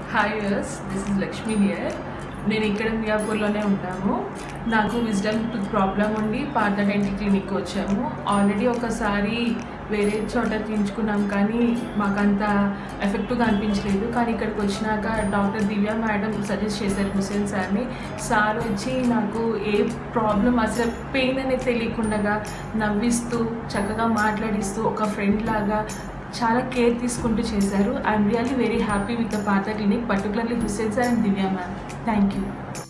Hi viewers, this is Lakshmi here. నేను ఇక్కడ మియాపూర్లోనే ఉంటాము. నాకు విజ్డమ్ టూత్ ప్రాబ్లం ఉండి పార్థ డెంటల్ క్లినిక్ వచ్చాము. ఆల్రెడీ ఒకసారి వేరే చోట తీయించుకున్నాం కానీ మాకు అంత ఎఫెక్టివ్గా అనిపించలేదు. కానీ ఇక్కడికి వచ్చినాక డాక్టర్ దివ్య మేడం సజెస్ట్ చేశారు హుసేన్ సార్ని. సార్ వచ్చి నాకు ఏ ప్రాబ్లం అసలు పెయిన్ అనేది తెలియకుండా నవ్విస్తూ చక్కగా మాట్లాడిస్తూ ఒక ఫ్రెండ్ లాగా చాలా కేర్ తీసుకుంటూ చేశారు. I'm really very happy with the Partha clinic, particularly Hussain sir and Divya ma'am. Thank you.